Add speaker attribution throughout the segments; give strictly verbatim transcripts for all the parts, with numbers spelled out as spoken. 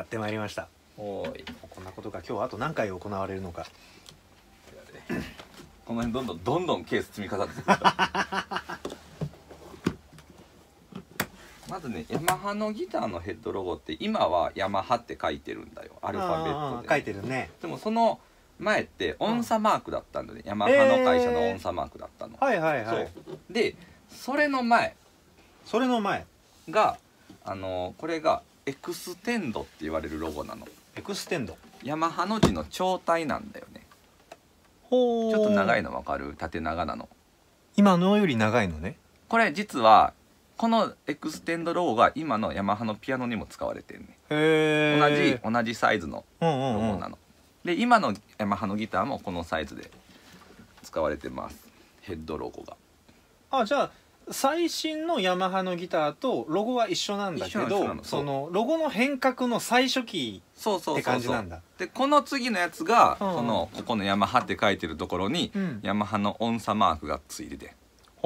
Speaker 1: ってまいりました。
Speaker 2: おーい。
Speaker 1: こんなことが今日あと何回行われるのか。
Speaker 2: この辺どんどんどんどんケース積み重ねてくるまずね、ヤマハのギターのヘッドロゴって今はヤマハって書いてるんだよ、アルファベットで、ね、
Speaker 1: 書いてるね。
Speaker 2: でもその前って音差マークだったんだね、ヤマハの会社の音差マークだったの、
Speaker 1: はいはいはい。
Speaker 2: そうでそれの前
Speaker 1: それの前
Speaker 2: があのこれがエクステンドって言われるロゴなの。
Speaker 1: エクステンド、
Speaker 2: ヤマハの字の長体なんだよね。
Speaker 1: ほー、
Speaker 2: ちょっと長いの分かる？縦長なの。
Speaker 1: 今のより長いのね。
Speaker 2: これ実はこのエクステンドロゴが今のヤマハのピアノにも使われてるね。
Speaker 1: へ
Speaker 2: 同じ
Speaker 1: ー、
Speaker 2: 同じサイズのロ
Speaker 1: うんうんうん
Speaker 2: ゴなの。で今のヤマハのギターもこのサイズで使われてます、ヘッドロゴが。
Speaker 1: あ、じゃあ最新のヤマハのギターとロゴは一緒なんだけ
Speaker 2: 一緒なの一緒な
Speaker 1: ど、
Speaker 2: の
Speaker 1: そのロゴの変革の最初期
Speaker 2: そうそう
Speaker 1: って
Speaker 2: そうそう
Speaker 1: 感じなんだ。
Speaker 2: でこの次のやつが、
Speaker 1: うんうん
Speaker 2: このここのヤマハって書いてるところに、
Speaker 1: うん、
Speaker 2: ヤマハの音差マークがついてて、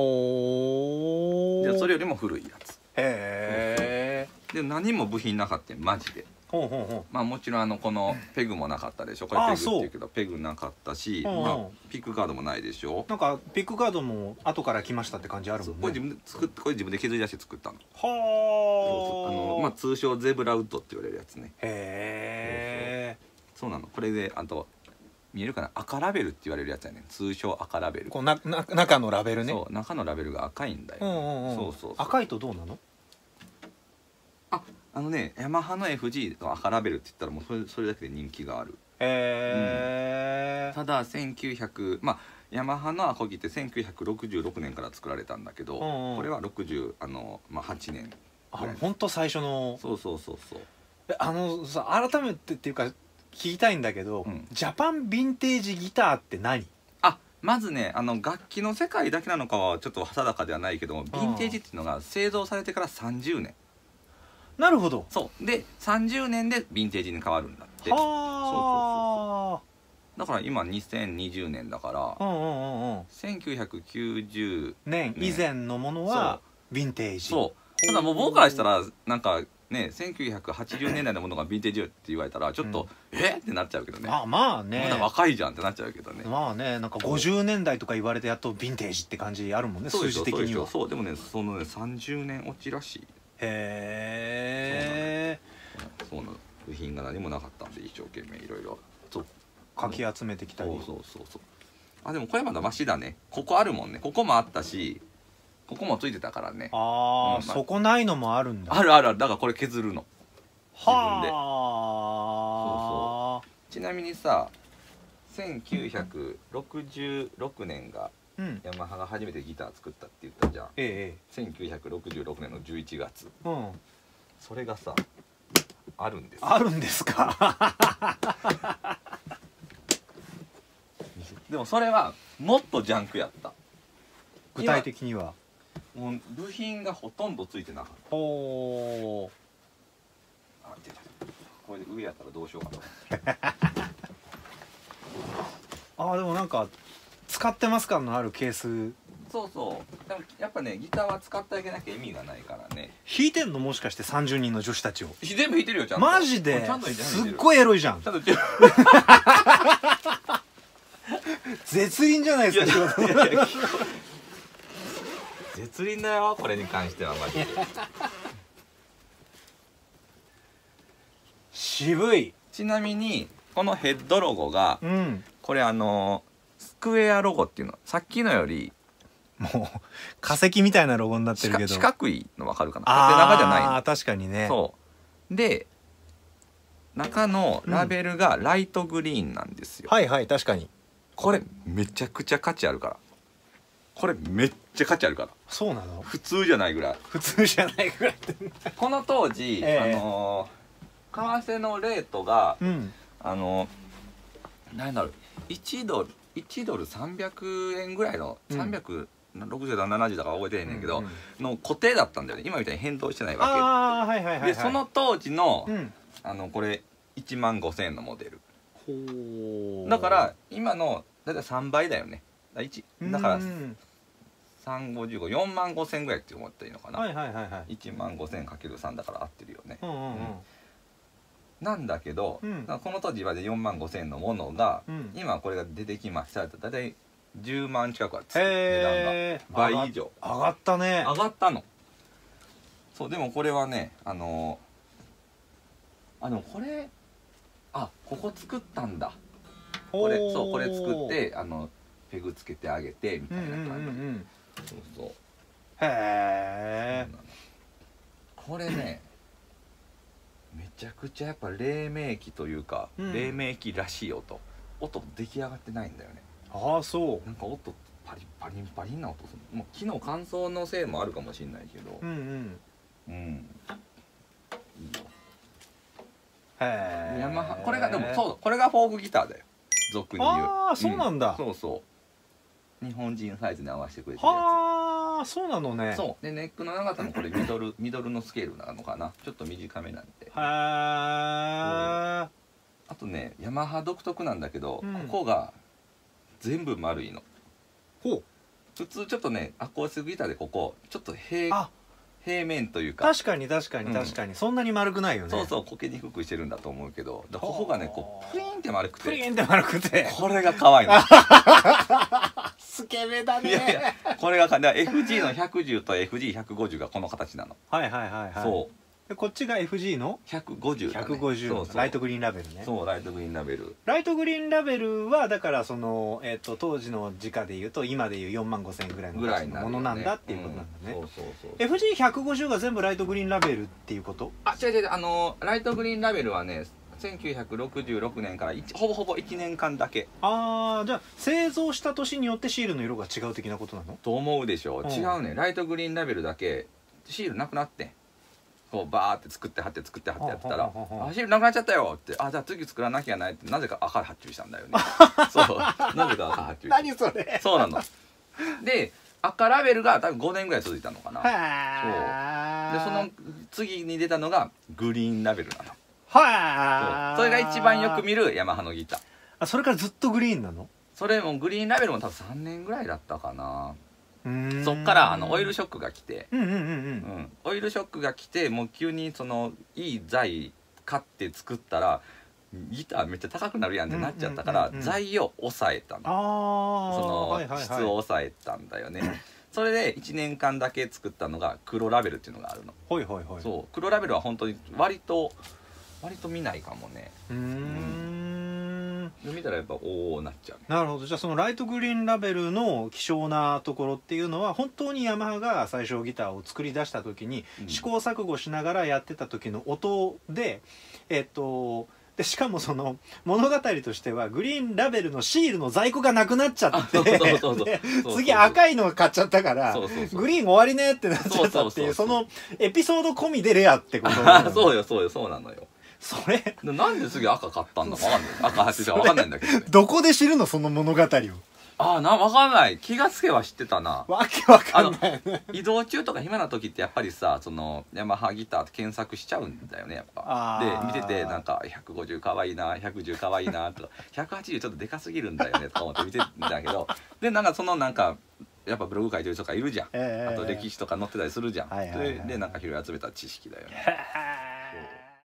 Speaker 1: ほー、
Speaker 2: でそれよりも古いやつ
Speaker 1: へー、
Speaker 2: で何も部品なかったよマジで。
Speaker 1: ほうほうほ
Speaker 2: まあもちろんあのこのペグもなかったでしょ。これペグ
Speaker 1: あ
Speaker 2: って言うけどペグなかったし、
Speaker 1: うんうん
Speaker 2: まあ、ピックガードもないでしょ。
Speaker 1: う。なんかピックガードも後から来ましたって感じあるもん
Speaker 2: これ自
Speaker 1: ね。
Speaker 2: 分で作ってこれ自分で削り出して作ったの。
Speaker 1: は
Speaker 2: あの
Speaker 1: ー、
Speaker 2: まあ通称ゼブラウッドって言われるやつね。
Speaker 1: へ
Speaker 2: そうなの。これであと見えるかな、赤ラベルって言われるやつやね。通称赤ラベル。
Speaker 1: ー、こうなな中のラベルね。
Speaker 2: そう中のラベルが赤いんだよ、
Speaker 1: うんうんうん、
Speaker 2: そうそうそう。
Speaker 1: 赤いとどうなの？
Speaker 2: ああのね、ヤマハの エフジー の赤ラベルって言ったらもうそれそれだけで人気がある。
Speaker 1: へー、
Speaker 2: ただせんきゅうひゃくまあヤマハのアコギってせんきゅうひゃくろくじゅうろくねんから作られたんだけど、
Speaker 1: うんうん、
Speaker 2: これはろくじゅうあの、まあ、はちねんぐ
Speaker 1: あ、
Speaker 2: らい。
Speaker 1: ほんと最初の。
Speaker 2: そうそうそうそう。
Speaker 1: え、あのさ、改めてっていうか聞きたいんだけど、
Speaker 2: うん、
Speaker 1: ジャパンヴィンテージギターって何？
Speaker 2: あまずね、あの楽器の世界だけなのかはちょっと定かではないけども、ヴィンテージっていうのが製造されてからさんじゅうねん。
Speaker 1: なるほど。
Speaker 2: そうでさんじゅうねんでヴィンテージに変わるんだって。
Speaker 1: は
Speaker 2: あだから今にせんにじゅうねんだから、
Speaker 1: あ、うんうんうんうん、
Speaker 2: せんきゅうひゃくきゅうじゅう
Speaker 1: 年以前のものはヴィンテージ。
Speaker 2: そうただもう僕からしたらなんかねせんきゅうひゃくはちじゅうねんだいのものがヴィンテージって言われたらちょっと、うん、えってなっちゃうけどね。
Speaker 1: あ、まあね、
Speaker 2: まだ若いじゃんってなっちゃうけどね。
Speaker 1: まあね、なんかごじゅうねんだいとか言われてやっとヴィンテージって感じあるもんね、数字的には。
Speaker 2: そうでもね、そのねさんじゅうねん落ちらしい。
Speaker 1: へえ。
Speaker 2: そうなの。部品が何もなかったんで一生懸命いろいろ
Speaker 1: かき集めてきたり。
Speaker 2: そうそうそうそう。あでもこれまだマシだね。ここあるもんね。ここもあったしここもついてたからね。
Speaker 1: ああ、
Speaker 2: うんまあ、
Speaker 1: そこないのもあるんだ。
Speaker 2: あるあるある。だからこれ削るの自分で。
Speaker 1: はあ。
Speaker 2: そうそう。ちなみにさせんきゅうひゃくろくじゅうろくねんが
Speaker 1: うん、
Speaker 2: ヤマハが初めてギター作ったって言ったじゃん。
Speaker 1: ええ、
Speaker 2: せんきゅうひゃくろくじゅうろくねんのじゅういちがつ。
Speaker 1: うん、
Speaker 2: それがさあるんですよ。
Speaker 1: あるんですか？
Speaker 2: でもそれはもっとジャンクやった。
Speaker 1: 具体的には
Speaker 2: もう部品がほとんどついてなかった。
Speaker 1: ほう。
Speaker 2: あ出た。これで上やったらどうしようかと。
Speaker 1: ああ、でもなんか使ってます感のあるケース。
Speaker 2: そうそう。でもやっぱねギターは使ってあげなきゃ意味がないからね。
Speaker 1: 弾いてんの？もしかしてさんじゅうにんの女子たちを。
Speaker 2: 全部弾いてるよちゃんと。
Speaker 1: マジで？
Speaker 2: ちゃんと弾いてる。
Speaker 1: すっごいエロいじゃん。
Speaker 2: ちゃんと。
Speaker 1: 絶倫じゃないですか。
Speaker 2: 絶倫だよこれに関してはマジで。
Speaker 1: 渋い。
Speaker 2: ちなみにこのヘッドロゴが、
Speaker 1: うん、
Speaker 2: これあのスクエアロゴっていうの、さっきのより
Speaker 1: もう化石みたいなロゴになってるけど
Speaker 2: 四角いの分かるかな。縦長じゃないの。
Speaker 1: ああ、確かにね。
Speaker 2: そうで中のラベルがライトグリーンなんですよ、
Speaker 1: はいはい、確かに。
Speaker 2: これめちゃくちゃ価値あるから。これめっちゃ価値あるから。
Speaker 1: そうなの？
Speaker 2: 普通じゃないぐらい。
Speaker 1: 普通じゃないぐらいって。
Speaker 2: この当時、
Speaker 1: ええ、
Speaker 2: あのー、為替のレートが、
Speaker 1: うん、
Speaker 2: あのー、何だろういちドルいちドルさんびゃくえんぐらいの、うん、さんびゃくろくじゅうだななじゅうだから覚えてへんねんけど、うんうん、の固定だったんだよね。今みたいに変動してないわけ。
Speaker 1: ああ、はいはいはい、はい、
Speaker 2: でその当時の、
Speaker 1: うん、あ
Speaker 2: のこれいちまんごせんえんのモデル。
Speaker 1: ほう。
Speaker 2: だから今のだいたいさんばいだよね。だからさんごじゅうごよんまんごせんぐらいって思ったらいいのかな。
Speaker 1: はいはいはいはい。
Speaker 2: いちまんごせんかけるさんだから合ってるよね。
Speaker 1: うんうんうん。
Speaker 2: なんだけど、
Speaker 1: うん、
Speaker 2: この当時はでよんまんごせんえんのものが、
Speaker 1: うん、
Speaker 2: 今これが出てきましたら大体じゅうまん近くはつく
Speaker 1: へ
Speaker 2: 値段が倍以上
Speaker 1: 上がったね。
Speaker 2: 上がったの。そうでもこれはねあのー、あでもこれあここ作ったんだ。これそうこれ作ってあのペグつけてあげてみたいな感じ、うんうんうんうん、そうそうへ
Speaker 1: え
Speaker 2: これねめちゃくちゃやっぱ黎明期というか、うん、黎明期らしい音音出来上がってないんだよね。ああそうなんか音パリパリンパリンな音する。もう昨日乾燥のせいもあるかもしれないけど、うんうんうんいいよ。へえヤマハこれがでもそうこれがフォークギターだよ俗に言う。
Speaker 1: ああそうなんだ、うん、
Speaker 2: そうそう日本人サイズに合わせてくれてるやつ。
Speaker 1: はあそうなのね。
Speaker 2: そうでネックの長さもこれミドルミドルのスケールなのかなちょっと短めなんで。へえあとねヤマハ独特なんだけど、うん、ここが全部丸いの。ほう普通ちょっとねアコースティックギターでここちょっと平平面というか
Speaker 1: 確かに確かに確かに、うん、そんなに丸くないよね。
Speaker 2: そうそうこけにくくしてるんだと思うけどここがねこうプリンって丸くて
Speaker 1: プリンって丸くて
Speaker 2: これが可愛いの
Speaker 1: スケベだね。
Speaker 2: いやいやこれがか エフジー のひゃくじゅうと エフジーひゃくごじゅう がこの形なの。
Speaker 1: はいはいはいはいそうでこっちが エフジー の
Speaker 2: ひゃくごじゅうだね。
Speaker 1: ひゃくごじゅうそうそうライトグリーンラベルね。
Speaker 2: そうライトグリーンラベル
Speaker 1: ライトグリーンラベルはだからその、えー、と当時の時価でいうと今でいうよんまんごせんえんぐらいのものなんだっていうことなんだね。 エフジーひゃくごじゅう が全部ライトグリーンラベルっていうこと？
Speaker 2: あ違う違うあのライトグリーンラベルはねせんきゅうひゃくろくじゅうろくねんからほぼほぼいちねんかんだけ。
Speaker 1: ああじゃあ製造した年によってシールの色が違う的なことなの？
Speaker 2: と思うでしょう、うん、違うねライトグリーンラベルだけシールなくなってんこうバーって作って貼って作って貼ってやってたら「あシールなくなっちゃったよ」って「あじゃあ次作らなきゃない」ってなぜか赤発注したんだよねそうなぜか赤発注した
Speaker 1: 何それ
Speaker 2: そうなので赤ラベルが多分ごねんぐらい続いたのかな。そうでその次に出たのがグリーンラベルなの。はいそれが一番よく見るヤマハのギター。
Speaker 1: あそれからずっとグリーンなの？
Speaker 2: それもグリーンラベルも多分さんねんぐらいだったかな。そっからあのオイルショックが来てオイルショックが来てもう急にそのいい材買って作ったらギターめっちゃ高くなるやんってなっちゃったから材を抑えたの。その質を抑えたんだよねそれでいちねんかんだけ作ったのが黒ラベルっていうのがあるの。はいはいはいそう黒ラベルは本当に割と割と見ないかもね。うーんで見たらやっぱおおなっちゃう。
Speaker 1: なるほどじゃあそのライトグリーンラベルの希少なところっていうのは本当にヤマハが最初ギターを作り出した時に試行錯誤しながらやってた時の音でえっとでしかもその物語としてはグリーンラベルのシールの在庫がなくなっちゃって次赤いの買っちゃったからグリーン終わりねってなっちゃったっていうそのエピソード込みでレアってことなの。
Speaker 2: そうよそうよそうなのよ。
Speaker 1: それ
Speaker 2: なんで次赤買ったんだか分かんない赤発注者分かんないんだけど、ね、
Speaker 1: どこで知るのその物語を。
Speaker 2: ああな分かんない気がつけば知ってたな。
Speaker 1: わけわかんない、
Speaker 2: ね、移動中とか暇な時ってやっぱりさそのヤマハギターって検索しちゃうんだよねやっぱ。で見ててなんかひゃくごじゅうかわいいなひゃくじゅうかわいいなとかひゃくはちじゅうちょっとでかすぎるんだよねとか思って見てたんだけどでなんかそのなんかやっぱブログ書いてる人とかいるじゃん、えー、あと歴史とか載ってたりするじゃん、はいはいはい、でなんか拾い集めた知識だよね。